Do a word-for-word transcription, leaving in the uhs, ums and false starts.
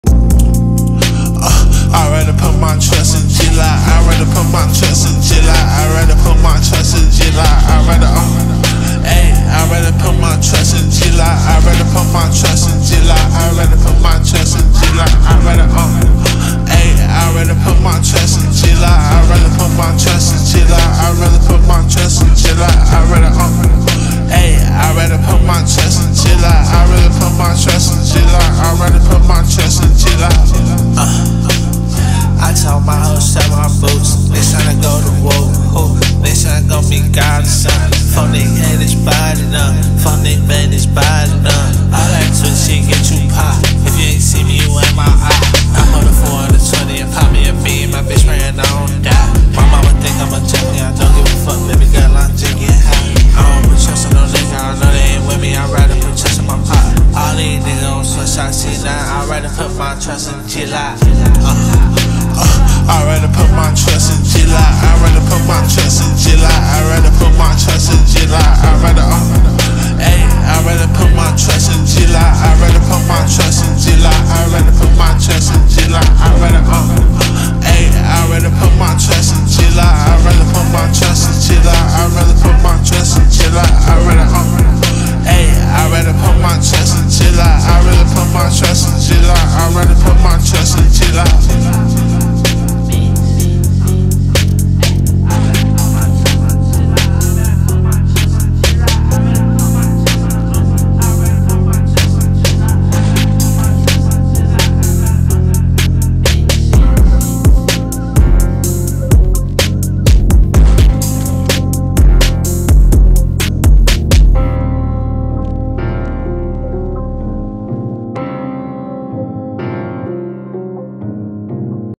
I'd rather put my trust in G-Lot. I'd rather put my trust in G-Lot. I'd rather put my trust in G-Lot. I'd rather, uh, ayy, I'd rather put my trust in G-Lot. I'd rather put my trust in G-Lot. I'd rather put my trust in G-Lot. I'd rather, uh, ayy, I'd rather put my trust in G-Lot. I'd rather put my trust in G-Lot. I'd rather put my trust in G-Lot. I'd rather, uh, ayy, I'd rather put my trust in G-Lot. I'd rather put my trust in G-Lot. I'd rather put my trust in G-Lot. Uh. I told my hoe sell my boots. Next time I go to war, who? Next time I go meet God or something. Fuck they head is biting up. Fuck they bed is biting up. I like to shit get you pop. If you ain't see me, you ain't my eye. I hold a four hundred twenty and pop me a bean. My bitch praying I don't die. My mama think I'm a junkie. I don't give a fuck, baby girl, I'm just getting high. I don't put trust on no nigga. I know they ain't with me. I'd rather put trust in my pot. All these niggas on switch, I see now. I'd rather put my trust in G-Lot. Uh. I'd rather put my trust in G-Lot. I'd rather put my trust in G-Lot. I'd rather put my trust in G-Lot. I'd rather, uh, ayy, I'd rather put my trust in G-Lot. I'd rather put my trust in G-Lot.